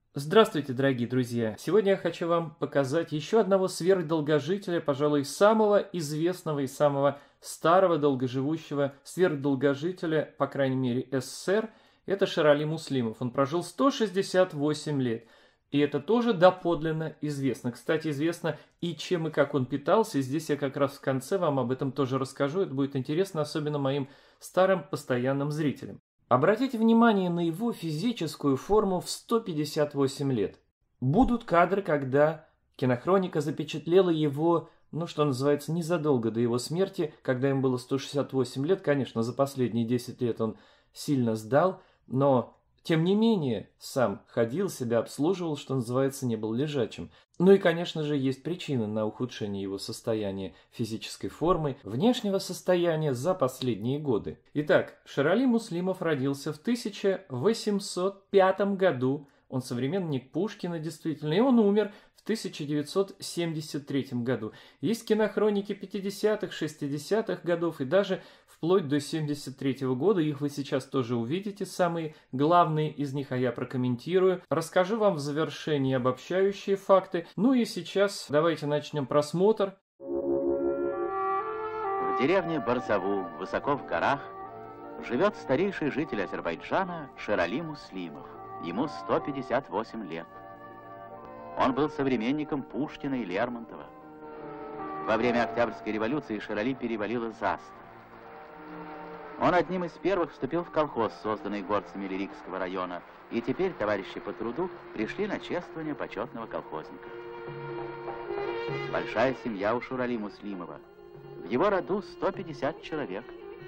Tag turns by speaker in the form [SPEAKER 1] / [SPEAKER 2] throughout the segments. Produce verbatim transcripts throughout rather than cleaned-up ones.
[SPEAKER 1] Здравствуйте, дорогие друзья! Сегодня я хочу вам показать еще одного сверхдолгожителя, пожалуй, самого известного и самого старого долгоживущего сверхдолгожителя, по крайней мере, СССР. Это Шер Али Муслимов. Он прожил сто шестьдесят восемь лет. И это тоже доподлинно известно. Кстати, известно и чем и как он питался. И здесь я как раз в конце вам об этом тоже расскажу. Это будет интересно, особенно моим старым постоянным зрителям. Обратите внимание на его физическую форму в сто пятьдесят восемь лет. Будут кадры, когда кинохроника запечатлела его, ну что называется, незадолго до его смерти, когда ему было сто шестьдесят восемь лет. Конечно, за последние десять лет он сильно сдал, но тем не менее сам ходил, себя обслуживал, что называется, не был лежачим. Ну и, конечно же, есть причины на ухудшение его состояния физической формы, внешнего состояния за последние годы. Итак, Шер Али Муслимов родился в тысяча восемьсот пятом году. Он современник Пушкина, действительно, и он умер в тысяча девятьсот семьдесят третьем году. Есть кинохроники пятидесятых, шестидесятых годов и даже вплоть до семьдесят третьего года. Их вы сейчас тоже увидите, самые главные из них, а я прокомментирую. Расскажу вам в завершении обобщающие факты. Ну и сейчас давайте начнем просмотр.
[SPEAKER 2] В деревне Барзаву, высоко в горах, живет старейший житель Азербайджана Шер Али Муслимов. Ему сто пятьдесят восемь лет. Он был современником Пушкина и Лермонтова. Во время Октябрьской революции Шер Али перевалило за сто. Он одним из первых вступил в колхоз, созданный горцами Лирикского района, и теперь товарищи по труду пришли на чествование почетного колхозника. Большая семья у Шер Али Муслимова. В его роду сто пятьдесят человек.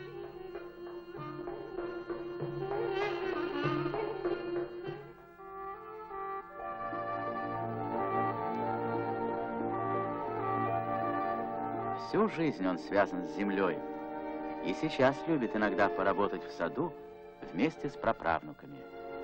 [SPEAKER 2] Всю жизнь он связан с землей, и сейчас любит иногда поработать в саду вместе с праправнуками.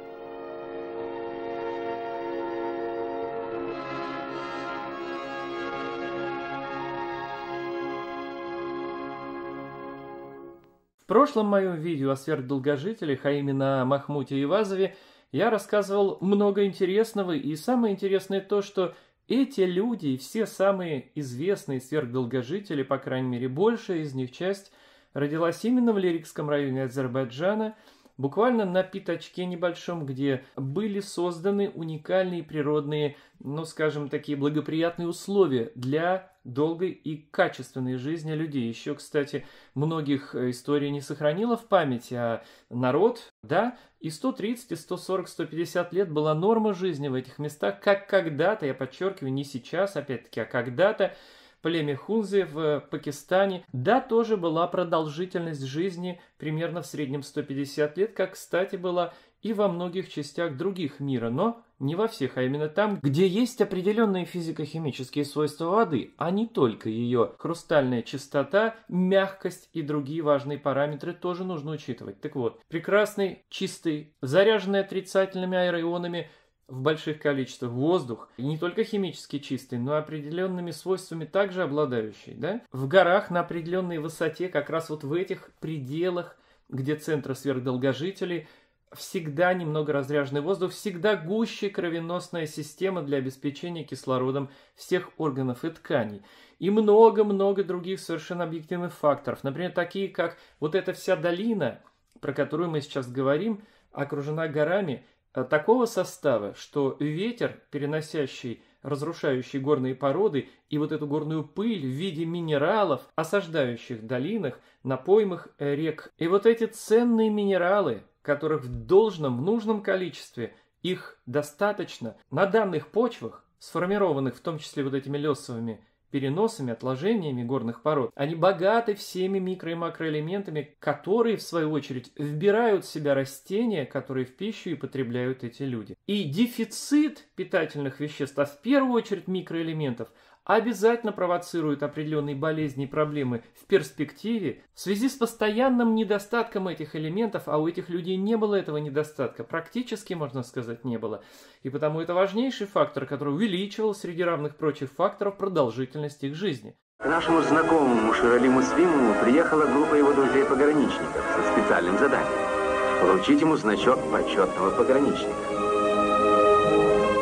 [SPEAKER 1] В прошлом моем видео о сверхдолгожителях, а именно о Махмуте Эйвазове, я рассказывал много интересного, и самое интересное то, что эти люди, все самые известные сверхдолгожители, по крайней мере большая из них часть, родилась именно в Лирикском районе Азербайджана, буквально на пятачке небольшом, где были созданы уникальные природные, ну скажем, такие благоприятные условия для долгой и качественной жизни людей. Еще, кстати, многих история не сохранила в памяти, а народ, да, и сто тридцать, и сто сорок, сто пятьдесят лет была норма жизни в этих местах, как когда-то, я подчеркиваю, не сейчас, опять-таки, а когда-то, племя Хунзе в Пакистане, да, тоже была продолжительность жизни примерно в среднем сто пятьдесят лет, как, кстати, была и во многих частях других мира, но не во всех, а именно там, где есть определенные физико-химические свойства воды, а не только ее хрустальная чистота, мягкость и другие важные параметры тоже нужно учитывать. Так вот, прекрасный, чистый, заряженный отрицательными аэроионами в больших количествах воздух, и не только химически чистый, но и определенными свойствами также обладающий, да? В горах на определенной высоте, как раз вот в этих пределах, где центры сверхдолгожителей, всегда немного разряженный воздух, всегда гуще кровеносная система для обеспечения кислородом всех органов и тканей. И много-много других совершенно объективных факторов. Например, такие как вот эта вся долина, про которую мы сейчас говорим, окружена горами такого состава, что ветер, переносящий, разрушающий горные породы, и вот эту горную пыль в виде минералов, осаждающих в долинах, на поймах рек. И вот эти ценные минералы, которых в должном, в нужном количестве, их достаточно на данных почвах, сформированных в том числе вот этими лесовыми переносами, отложениями горных пород, они богаты всеми микро- и макроэлементами, которые, в свою очередь, вбирают в себя растения, которые в пищу и потребляют эти люди. И дефицит питательных веществ, а в первую очередь микроэлементов, обязательно провоцирует определенные болезни и проблемы в перспективе в связи с постоянным недостатком этих элементов, а у этих людей не было этого недостатка, практически, можно сказать, не было. И потому это важнейший фактор, который увеличивал среди равных прочих факторов продолжительность их жизни.
[SPEAKER 3] К нашему знакомому Шер Али Муслимову приехала группа его друзей-пограничников со специальным заданием – вручить ему значок почетного пограничника.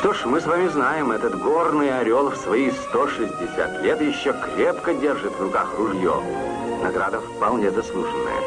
[SPEAKER 3] Что ж, мы с вами знаем, этот горный орел в свои сто шестьдесят лет еще крепко держит в руках ружье. Награда вполне заслуженная.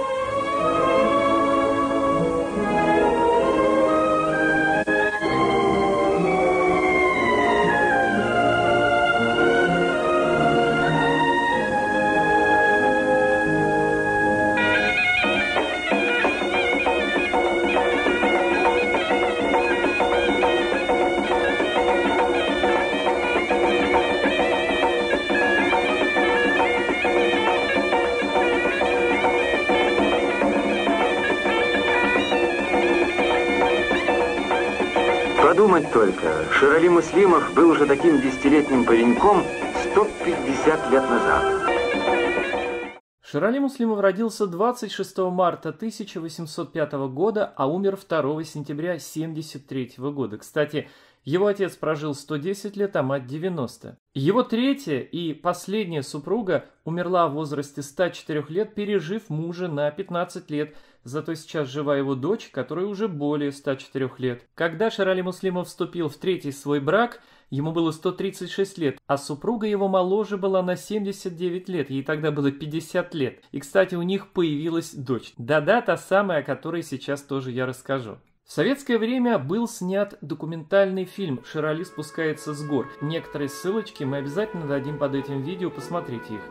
[SPEAKER 3] Подумать только, Шерали Муслимов был уже таким десятилетним пареньком сто пятьдесят лет назад.
[SPEAKER 1] Шерали Муслимов родился двадцать шестого марта тысяча восемьсот пятого года, а умер второго сентября семьдесят третьего года. Кстати, его отец прожил сто десять лет, а мать девяносто. Его третья и последняя супруга умерла в возрасте ста четырёх лет, пережив мужа на пятнадцать лет. Зато сейчас жива его дочь, которой уже более ста четырёх лет. Когда Шерали Муслимов вступил в третий свой брак, ему было сто тридцать шесть лет, а супруга его моложе была на семьдесят девять лет, ей тогда было пятьдесят лет. И, кстати, у них появилась дочь. Да-да, та самая, о которой сейчас тоже я расскажу. В советское время был снят документальный фильм «Шерали спускается с гор». Некоторые ссылочки мы обязательно дадим под этим видео, посмотрите их.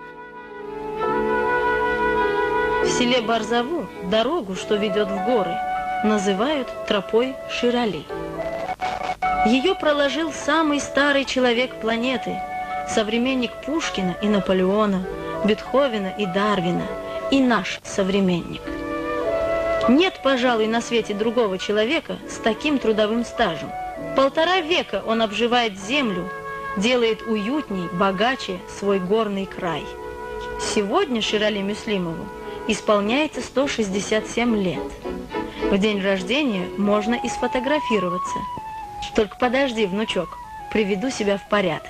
[SPEAKER 4] В селе Барзаву дорогу, что ведет в горы, называют тропой Шерали. Ее проложил самый старый человек планеты, современник Пушкина и Наполеона, Бетховена и Дарвина, и наш современник. Нет, пожалуй, на свете другого человека с таким трудовым стажем. Полтора века он обживает землю, делает уютней, богаче свой горный край. Сегодня Шерали Муслимову исполняется сто шестьдесят семь лет. В день рождения можно и сфотографироваться. Только подожди, внучок, приведу себя в порядок.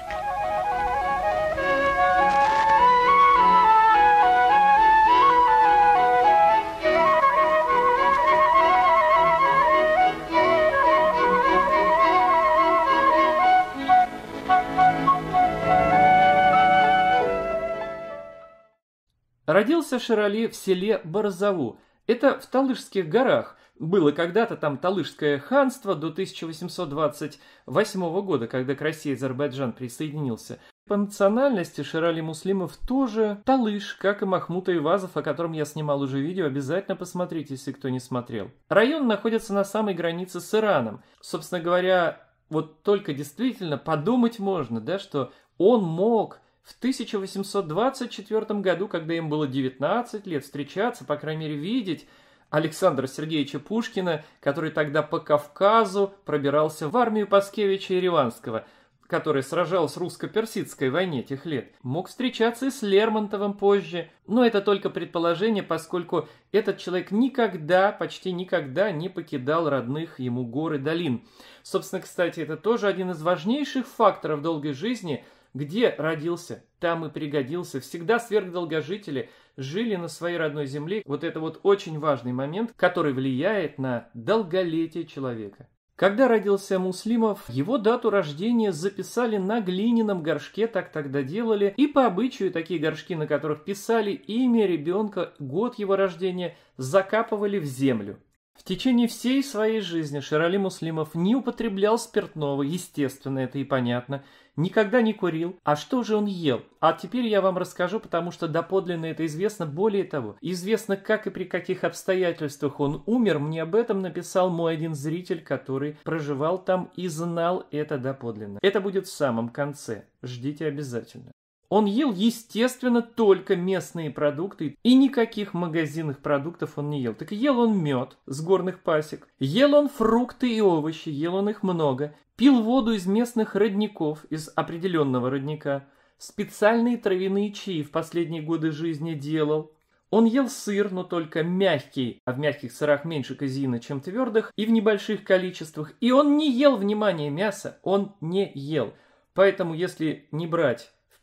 [SPEAKER 1] Родился Шерали в селе Барзаву. Это в Талышских горах. Было когда-то там Талышское ханство до тысяча восемьсот двадцать восьмого года, когда к России Азербайджан присоединился. По национальности Шерали Муслимов тоже талыш, как и Махмут Айвазов, о котором я снимал уже видео, обязательно посмотрите, если кто не смотрел. Район находится на самой границе с Ираном. Собственно говоря, вот только действительно подумать можно, да, что он мог в тысяча восемьсот двадцать четвёртом году, когда им было девятнадцать лет, встречаться, по крайней мере, видеть Александра Сергеевича Пушкина, который тогда по Кавказу пробирался в армию Паскевича Ереванского, который сражался в русско-персидской войне тех лет. Мог встречаться и с Лермонтовым позже, но это только предположение, поскольку этот человек никогда, почти никогда не покидал родных ему гор и долин. Собственно, кстати, это тоже один из важнейших факторов долгой жизни. Где родился, там и пригодился. Всегда сверхдолгожители жили на своей родной земле. Вот это вот очень важный момент, который влияет на долголетие человека. Когда родился Муслимов, его дату рождения записали на глиняном горшке, так тогда делали. И по обычаю такие горшки, на которых писали имя ребенка, год его рождения, закапывали в землю. В течение всей своей жизни Шерали Муслимов не употреблял спиртного, естественно, это и понятно, никогда не курил. А что же он ел? А теперь я вам расскажу, потому что доподлинно это известно. Более того, известно, как и при каких обстоятельствах он умер. Мне об этом написал мой один зритель, который проживал там и знал это доподлинно. Это будет в самом конце. Ждите обязательно. Он ел, естественно, только местные продукты, и никаких магазинных продуктов он не ел. Так ел он мед с горных пасек, ел он фрукты и овощи, ел он их много, пил воду из местных родников, из определенного родника, специальные травяные чаи в последние годы жизни делал. Он ел сыр, но только мягкий, а в мягких сырах меньше казеина, чем твердых, и в небольших количествах. И он не ел, внимание, мясо, он не ел. Поэтому, если не брать в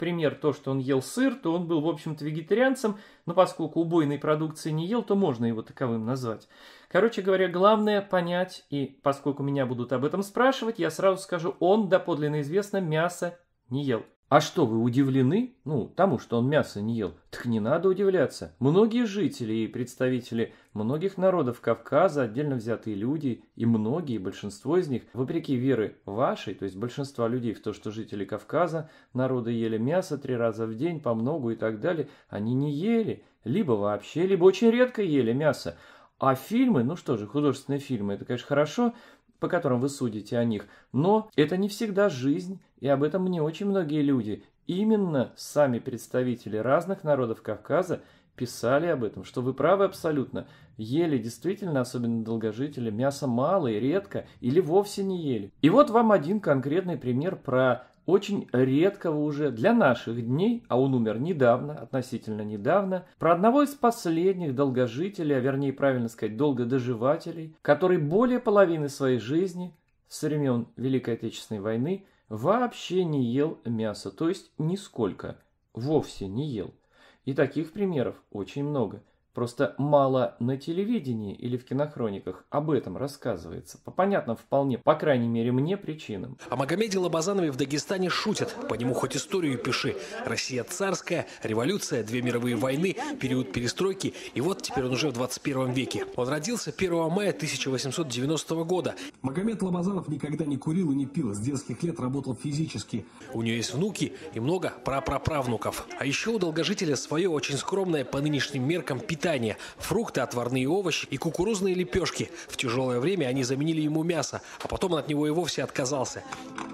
[SPEAKER 1] пример то, что он ел сыр, то он был, в общем-то, вегетарианцем, но поскольку убойной продукции не ел, то можно его таковым назвать. Короче говоря, главное понять, и поскольку меня будут об этом спрашивать, я сразу скажу, он доподлинно известно мясо не ел. А что, вы удивлены? Ну, тому, что он мясо не ел. Так не надо удивляться. Многие жители и представители многих народов Кавказа, отдельно взятые люди, и многие, большинство из них, вопреки веры вашей, то есть большинства людей в то, что жители Кавказа, народы ели мясо три раза в день, по многу и так далее, они не ели. Либо вообще, либо очень редко ели мясо. А фильмы, ну что же, художественные фильмы, это, конечно, хорошо, по которым вы судите о них, но это не всегда жизнь, и об этом мне очень многие люди, именно сами представители разных народов Кавказа, писали об этом, что вы правы абсолютно, ели действительно, особенно долгожители, мясо мало и редко, или вовсе не ели. И вот вам один конкретный пример про очень редкого уже для наших дней, а он умер недавно, относительно недавно, про одного из последних долгожителей, а вернее правильно сказать, долгодоживателей, который более половины своей жизни со времен Великой Отечественной войны вообще не ел мясо, то есть нисколько, вовсе не ел. И таких примеров очень много. Просто мало на телевидении или в кинохрониках об этом рассказывается. По понятным вполне, по крайней мере мне, причинам.
[SPEAKER 5] О Магомеде Лобазанове в Дагестане шутят. По нему хоть историю пиши. Россия царская, революция, две мировые войны, период перестройки. И вот теперь он уже в двадцать первом веке. Он родился первого мая тысяча восемьсот девяностого года.
[SPEAKER 6] Магомед Лобазанов никогда не курил и не пил. С детских лет работал физически.
[SPEAKER 5] У нее есть внуки и много прапраправнуков. А еще у долгожителя свое очень скромное по нынешним меркам питание. Питание, фрукты, отварные овощи и кукурузные лепешки. В тяжелое время они заменили ему мясо, а потом он от него и вовсе отказался.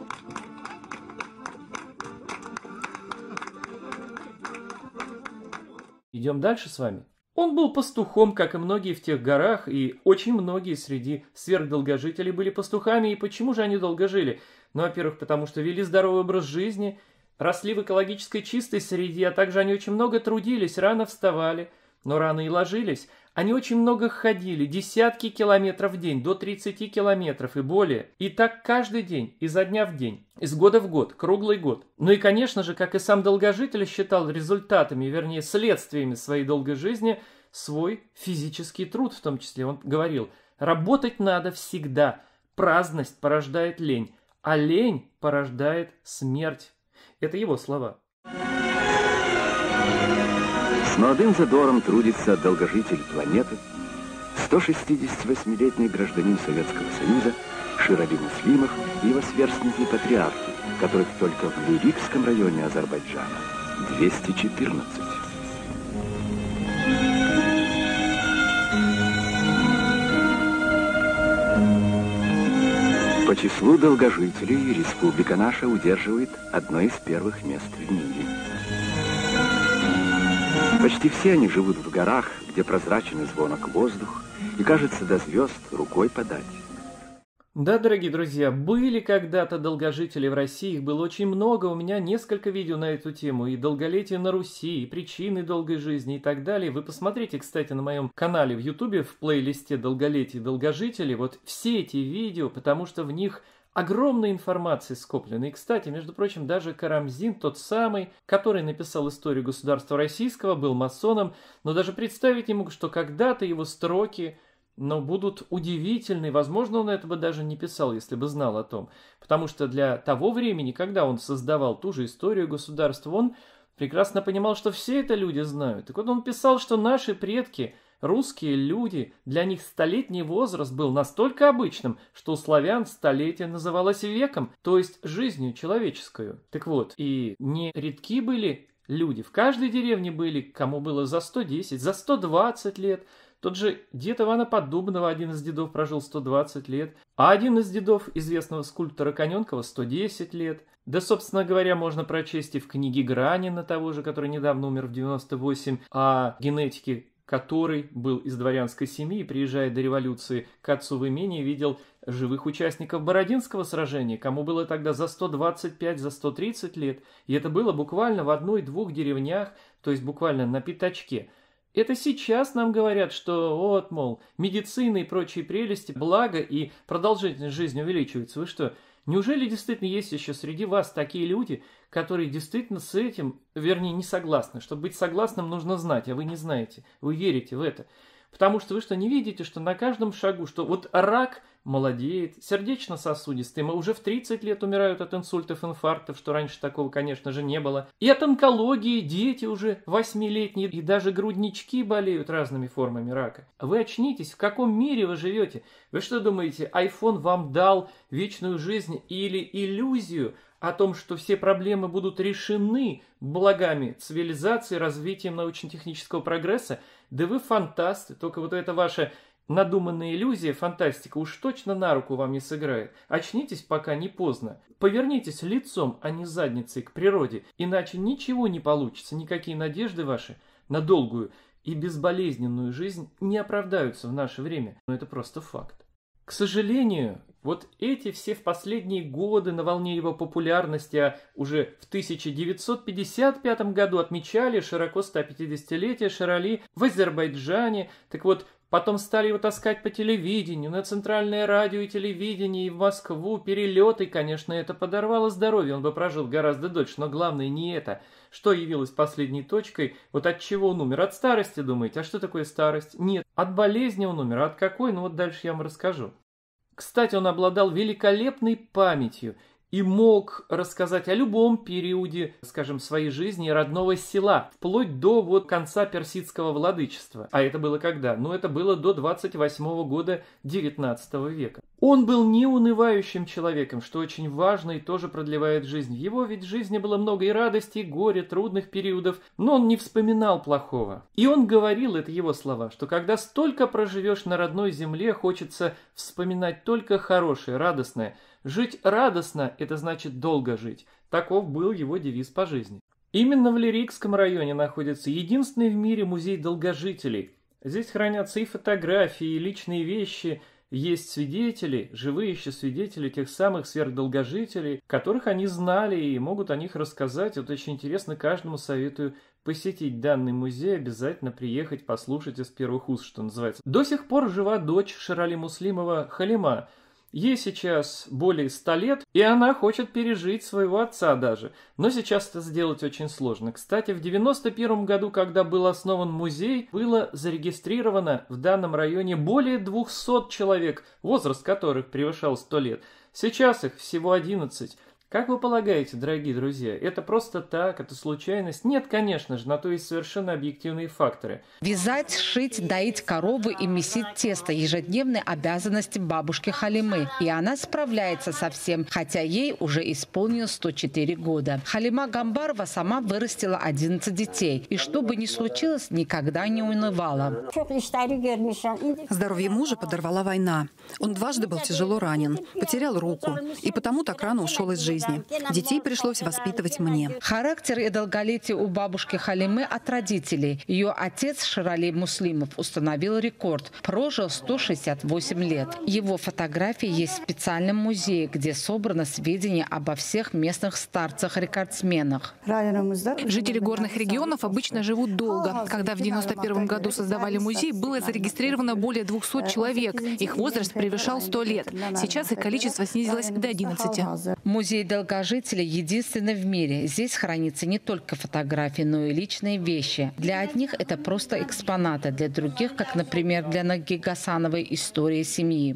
[SPEAKER 1] Идем дальше с вами. Он был пастухом, как и многие в тех горах, и очень многие среди сверхдолгожителей были пастухами. И почему же они долго жили? Ну, во-первых, потому что вели здоровый образ жизни, росли в экологической чистой среде, а также они очень много трудились, рано вставали. Но рано и ложились. Они очень много ходили, десятки километров в день, до тридцати километров и более. И так каждый день, изо дня в день, из года в год, круглый год. Ну и, конечно же, как и сам долгожитель считал результатами, вернее, следствиями своей долгой жизни, свой физический труд в том числе. Он говорил, работать надо всегда, праздность порождает лень, а лень порождает смерть. Это его слова.
[SPEAKER 3] С молодым задором трудится долгожитель планеты, сто шестидесятивосьмилетний гражданин Советского Союза Ширали Муслимов и его сверстники-патриархи, которых только в Лирикском районе Азербайджана двести четырнадцать. По числу долгожителей республика наша удерживает одно из первых мест в мире. Почти все они живут в горах, где прозрачный звонок воздух, и, кажется, до звезд рукой подать.
[SPEAKER 1] Да, дорогие друзья, были когда-то долгожители в России, их было очень много, у меня несколько видео на эту тему, и долголетие на Руси, и причины долгой жизни и так далее. Вы посмотрите, кстати, на моем канале в Ютубе, в плейлисте «Долголетие долгожителей», вот все эти видео, потому что в них огромной информации скоплено. И, кстати, между прочим, даже Карамзин, тот самый, который написал историю государства российского, был масоном, но даже представить не мог, что когда-то его строки, но будут удивительны. Возможно, он этого даже не писал, если бы знал о том. Потому что для того времени, когда он создавал ту же историю государства, он прекрасно понимал, что все это люди знают. Так вот он писал, что наши предки, русские люди, для них столетний возраст был настолько обычным, что у славян столетие называлось веком, то есть жизнью человеческую. Так вот, и не редки были люди. В каждой деревне были, кому было за сто десять, за сто двадцать лет. Тот же дед Ивана Поддубного, один из дедов, прожил сто двадцать лет, а один из дедов, известного скульптора Каненкова, сто десять лет. Да, собственно говоря, можно прочесть и в книге Гранина, того же, который недавно умер в девяносто восемь, о генетике, который был из дворянской семьи, приезжая до революции к отцу в имение, видел живых участников Бородинского сражения, кому было тогда за сто двадцать пять, за сто тридцать лет. И это было буквально в одной-двух деревнях, то есть буквально на пятачке. Это сейчас нам говорят, что вот, мол, медицина и прочие прелести, благо и продолжительность жизни увеличивается. Вы что, Неужели действительно есть еще среди вас такие люди, которые действительно с этим, вернее, не согласны? Чтобы быть согласным, нужно знать, а вы не знаете, вы верите в это. Потому что вы что, не видите, что на каждом шагу, что вот рак молодеет, сердечно-сосудистый, мы уже в тридцать лет умирают от инсультов, инфарктов, что раньше такого, конечно же, не было. И от онкологии дети уже восьмилетние, и даже груднички болеют разными формами рака. Вы очнитесь, в каком мире вы живете? Вы что думаете, iPhone вам дал вечную жизнь или иллюзию о том, что все проблемы будут решены благами цивилизации, развитием научно-технического прогресса? Да вы фантасты, только вот эта ваша надуманная иллюзия, фантастика уж точно на руку вам не сыграет. Очнитесь, пока не поздно. Повернитесь лицом, а не задницей к природе, иначе ничего не получится, никакие надежды ваши на долгую и безболезненную жизнь не оправдаются в наше время. Но это просто факт. К сожалению, вот эти все в последние годы на волне его популярности, а уже в тысяча девятьсот пятьдесят пятом году отмечали широко стопятидесятилетие Шер-Али в Азербайджане. Так вот, потом стали его таскать по телевидению, на центральное радио и телевидение, и в Москву, перелеты. Конечно, это подорвало здоровье, он бы прожил гораздо дольше, но главное не это. Что явилось последней точкой? Вот от чего он умер? От старости, думаете? А что такое старость? Нет, от болезни он умер. А от какой? Ну вот дальше я вам расскажу. Кстати, он обладал великолепной памятью и мог рассказать о любом периоде, скажем, своей жизни родного села, вплоть до вот конца персидского владычества. А это было когда? Ну, это было до двадцать восьмого года девятнадцатого века. Он был неунывающим человеком, что очень важно и тоже продлевает жизнь. В его ведь жизни было много и радости, и горя, трудных периодов, но он не вспоминал плохого. И он говорил, это его слова, что когда столько проживешь на родной земле, хочется вспоминать только хорошее, радостное. Жить радостно – это значит долго жить. Таков был его девиз по жизни. Именно в Лирикском районе находится единственный в мире музей долгожителей. Здесь хранятся и фотографии, и личные вещи. Есть свидетели, живые еще свидетели тех самых сверхдолгожителей, которых они знали и могут о них рассказать. Вот очень интересно, каждому советую посетить данный музей, обязательно приехать, послушать из первых уст, что называется. До сих пор жива дочь Шер-Али Муслимова Халима. Ей сейчас более ста лет, и она хочет пережить своего отца даже. Но сейчас это сделать очень сложно. Кстати, в девяносто первом году, когда был основан музей, было зарегистрировано в данном районе более двухсот человек, возраст которых превышал сто лет. Сейчас их всего одиннадцать. Как вы полагаете, дорогие друзья, это просто так, это случайность? Нет, конечно же, на то есть совершенно объективные факторы.
[SPEAKER 7] Вязать, шить, доить коровы и месить тесто – ежедневные обязанности бабушки Халимы. И она справляется со всем, хотя ей уже исполнилось сто четыре года. Халима Гамбарова сама вырастила одиннадцать детей. И что бы ни случилось, никогда не унывала.
[SPEAKER 8] Здоровье мужа подорвала война. Он дважды был тяжело ранен, потерял руку и потому так рано ушел из жизни. Детей пришлось воспитывать мне.
[SPEAKER 7] Характер и долголетие у бабушки Халимы от родителей. Ее отец Шер-Али Муслимов установил рекорд. Прожил сто шестьдесят восемь лет. Его фотографии есть в специальном музее, где собрано сведения обо всех местных старцах-рекордсменах.
[SPEAKER 9] Жители горных регионов обычно живут долго. Когда в девяносто первом году создавали музей, было зарегистрировано более двухсот человек. Их возраст превышал сто лет. Сейчас их количество снизилось до одиннадцати.
[SPEAKER 7] Музей долгожителей единственный в мире. Здесь хранятся не только фотографии, но и личные вещи. Для одних это просто экспонаты, для других, как, например, для Наги Гасановой, история семьи.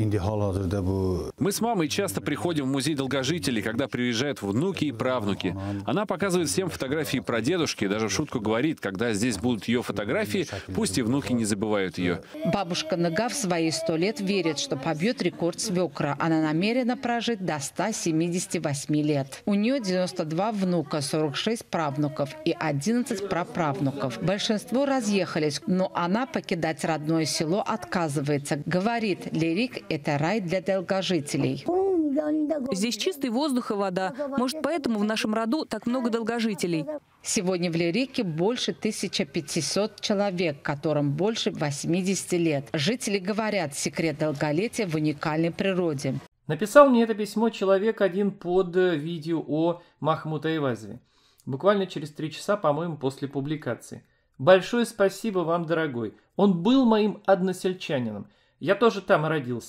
[SPEAKER 10] Мы с мамой часто приходим в музей долгожителей, когда приезжают внуки и правнуки. Она показывает всем фотографии прадедушки, даже в шутку говорит, когда здесь будут ее фотографии, пусть и внуки не забывают ее.
[SPEAKER 7] Бабушка Нага в свои сто лет верит, что побьет рекорд свекра. Она намерена прожить до ста семидесяти восьми лет. У нее девяносто два внука, сорок шесть правнуков и одиннадцать праправнуков. Большинство разъехались, но она покидать родное село отказывается. Говорит, Лирик – это рай для долгожителей.
[SPEAKER 9] Здесь чистый воздух и вода. Может, поэтому в нашем роду так много долгожителей.
[SPEAKER 7] Сегодня в Лирике больше тысячи пятисот человек, которым больше восьмидесяти лет. Жители говорят, секрет долголетия в уникальной природе.
[SPEAKER 1] Написал мне это письмо человек один под видео о Махмуд Айвазове. Буквально через три часа, по-моему, после публикации. Большое спасибо вам, дорогой. Он был моим односельчанином. Я тоже там родился.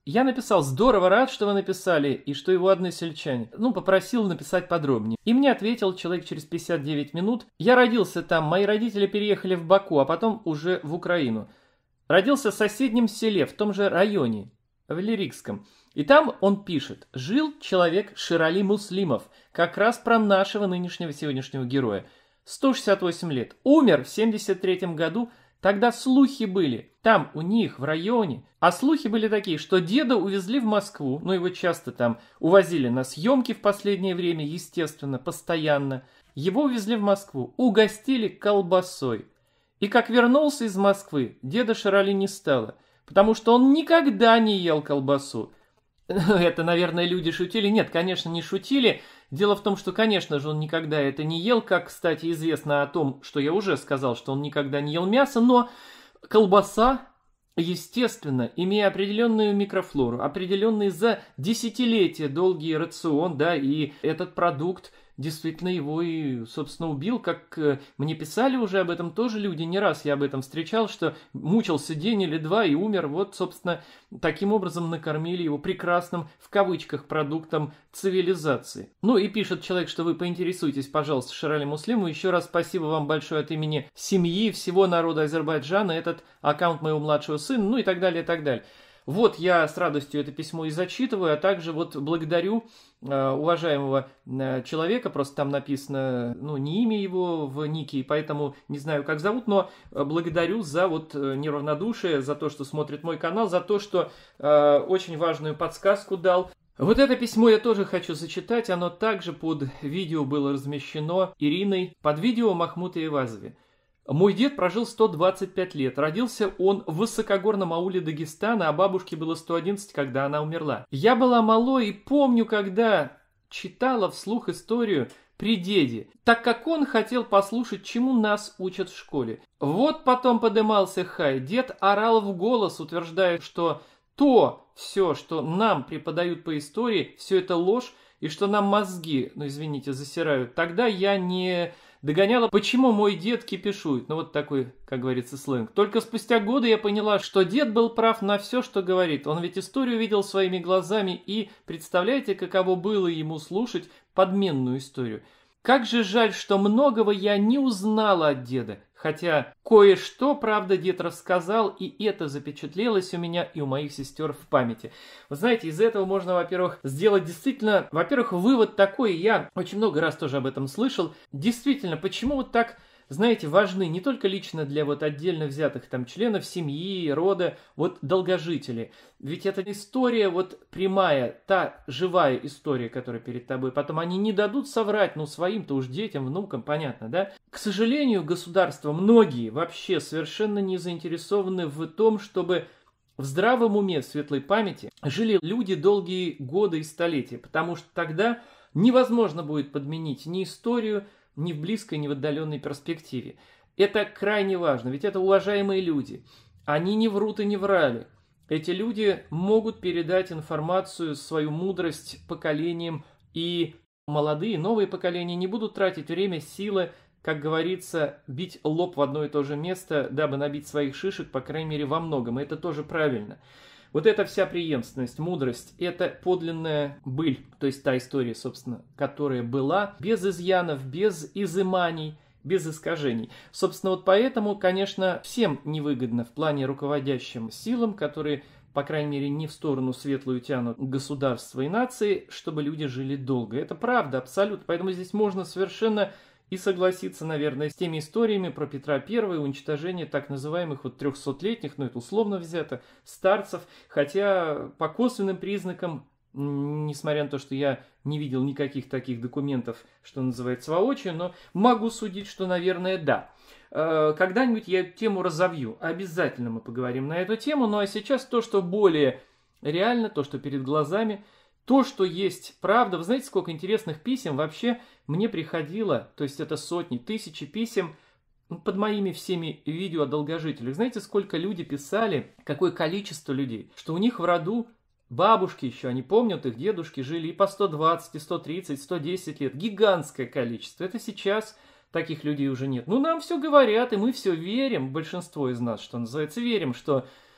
[SPEAKER 1] Я написал: здорово, рад, что вы написали, и что его односельчане. Ну, попросил написать подробнее. И мне ответил человек через пятьдесят девять минут. Я родился там, мои родители переехали в Баку, а потом уже в Украину. Родился в соседнем селе, в том же районе, в Лирикском. И там он пишет: жил человек Ширали Муслимов, как раз про нашего нынешнего сегодняшнего героя. сто шестьдесят восемь лет. Умер в семьдесят третьем году. Тогда слухи были, там у них в районе. А слухи были такие, что деда увезли в Москву, ну его часто там увозили на съемки в последнее время, естественно, постоянно. Его увезли в Москву, угостили колбасой. И как вернулся из Москвы, деда Ширали не стало, потому что он никогда не ел колбасу. Это, наверное, люди шутили. Нет, конечно, не шутили. Дело в том, что, конечно же, он никогда это не ел, как, кстати, известно о том, что я уже сказал, что он никогда не ел мясо, но колбаса, естественно, имея определенную микрофлору, определенный за десятилетия долгий рацион, да, и этот продукт действительно его и, собственно, убил, как мне писали уже об этом тоже люди, не раз я об этом встречал, что мучился день или два и умер, вот, собственно, таким образом накормили его прекрасным, в кавычках, продуктом цивилизации. Ну и пишет человек, что вы поинтересуйтесь, пожалуйста, Ширали Муслиму, еще раз спасибо вам большое от имени семьи, всего народа Азербайджана, этот аккаунт моего младшего сына, ну и так далее, и так далее. Вот я с радостью это письмо и зачитываю, а также вот благодарю э, уважаемого э, человека, просто там написано, ну, не имя его в нике, поэтому не знаю, как зовут, но благодарю за вот э, неравнодушие, за то, что смотрит мой канал, за то, что э, очень важную подсказку дал. Вот это письмо я тоже хочу зачитать, оно также под видео было размещено Ириной, под видео о Махмуте Эйвазове. Мой дед прожил сто двадцать пять лет. Родился он в высокогорном ауле Дагестана, а бабушке было сто одиннадцать, когда она умерла. Я была малой и помню, когда читала вслух историю при деде, так как он хотел послушать, чему нас учат в школе. Вот потом подымался хай. Дед орал в голос, утверждая, что то все, что нам преподают по истории, все это ложь, и что нам мозги, ну извините, засирают. Тогда я не догоняла, почему мой дед кипишует. Ну вот такой, как говорится, сленг. Только спустя годы я поняла, что дед был прав на все, что говорит. Он ведь историю видел своими глазами, и представляете, каково было ему слушать подменную историю. Как же жаль, что многого я не узнала от деда. Хотя кое-что, правда, дед рассказал, и это запечатлелось у меня и у моих сестер в памяти. Вы знаете, из этого можно, во-первых, сделать действительно, во-первых, вывод такой, я очень много раз тоже об этом слышал. Действительно, почему вот так, знаете, важны не только лично для вот отдельно взятых там членов семьи, рода, вот долгожители. Ведь это история вот прямая, та живая история, которая перед тобой. Потом они не дадут соврать, ну своим-то уж детям, внукам, понятно, да? К сожалению, государство, многие вообще совершенно не заинтересованы в том, чтобы в здравом уме, в светлой памяти жили люди долгие годы и столетия. Потому что тогда невозможно будет подменить ни историю, ни в близкой, ни в отдаленной перспективе. Это крайне важно, ведь это уважаемые люди. Они не врут и не врали. Эти люди могут передать информацию, свою мудрость поколениям, и молодые, новые поколения не будут тратить время, силы, как говорится, бить лоб в одно и то же место, дабы набить своих шишек, по крайней мере, во многом. И это тоже правильно. Вот эта вся преемственность, мудрость, это подлинная быль, то есть та история, собственно, которая была, без изъянов, без изыманий, без искажений. Собственно, вот поэтому, конечно, всем невыгодно в плане руководящим силам, которые, по крайней мере, не в сторону светлую тянут государства и нации, чтобы люди жили долго. Это правда, абсолютно. Поэтому здесь можно совершенно и согласиться, наверное, с теми историями про Петра Первого и уничтожение так называемых вот трехсотлетних, ну это условно взято, старцев. Хотя по косвенным признакам, несмотря на то, что я не видел никаких таких документов, что называется, воочию, но могу судить, что, наверное, да. Когда-нибудь я эту тему разовью. Обязательно мы поговорим на эту тему. Ну а сейчас то, что более реально, то, что перед глазами, то, что есть правда. Вы знаете, сколько интересных писем вообще мне приходило, то есть это сотни, тысячи писем под моими всеми видео о долгожителях. Знаете, сколько люди писали, какое количество людей, что у них в роду бабушки еще, они помнят, их дедушки жили и по сто двадцать, и сто тридцать, сто десять лет. Гигантское количество. Это сейчас таких людей уже нет. Ну, нам все говорят, и мы все верим, большинство из нас, что называется, верим, что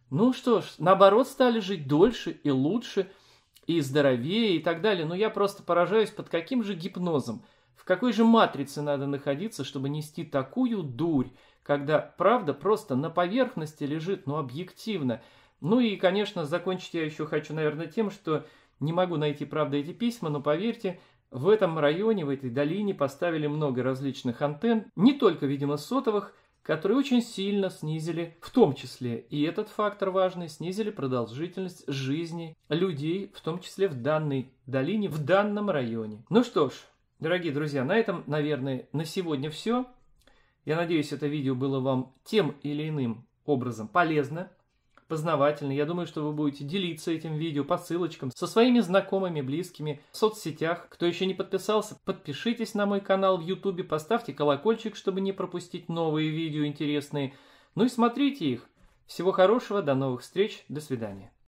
[SPEAKER 1] Ну что ж, наоборот, стали жить дольше и лучше, и здоровее, и так далее. Но я просто поражаюсь, под каким же гипнозом, в какой же матрице надо находиться, чтобы нести такую дурь, когда правда просто на поверхности лежит, ну, объективно. Ну и, конечно, закончить я еще хочу, наверное, тем, что не могу найти, правда, эти письма, но поверьте, в этом районе, в этой долине поставили много различных антенн, не только, видимо, сотовых, которые очень сильно снизили, в том числе, и этот фактор важный, снизили продолжительность жизни людей, в том числе в данной долине, в данном районе. Ну что ж, дорогие друзья, на этом, наверное, на сегодня все. Я надеюсь, это видео было вам тем или иным образом полезно, познавательно. Я думаю, что вы будете делиться этим видео по ссылочкам со своими знакомыми, близкими в соцсетях. Кто еще не подписался, подпишитесь на мой канал в ютубе, поставьте колокольчик, чтобы не пропустить новые видео интересные. Ну и смотрите их. Всего хорошего, до новых встреч, до свидания.